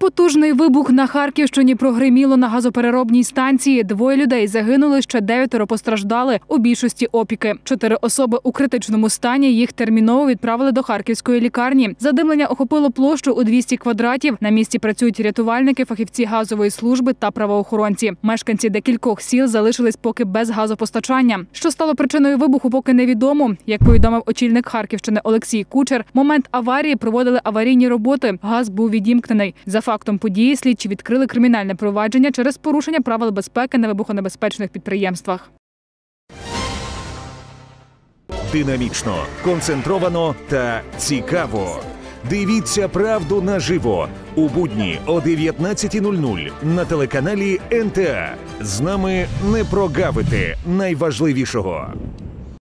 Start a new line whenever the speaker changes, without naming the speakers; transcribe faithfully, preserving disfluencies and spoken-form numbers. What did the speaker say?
Потужний вибух на Харківщині прогриміло на газопереробній станції. Двоє людей загинули, ще дев'ятеро постраждали, у більшості опіки. Чотири особи у критичному стані, їх терміново відправили до харківської лікарні. Задимлення охопило площу у двісті квадратів. На місці працюють рятувальники, фахівці газової служби та правоохоронці. Мешканці декількох сіл залишились поки без газопостачання. Що стало причиною вибуху, поки невідомо. Як повідомив очільник Харківщини Олексій Кучер, в момент аварії проводили аварійні роботи. Газ був відімкнений. За фактом події слідчі відкрили кримінальне провадження через порушення правил безпеки на вибухонебезпечних підприємствах.
Динамічно, концентровано та цікаво. Дивіться правду наживо у будні о дев'ятнадцятій нуль нуль на телеканалі ен те а. З нами не прогавити найважливішого.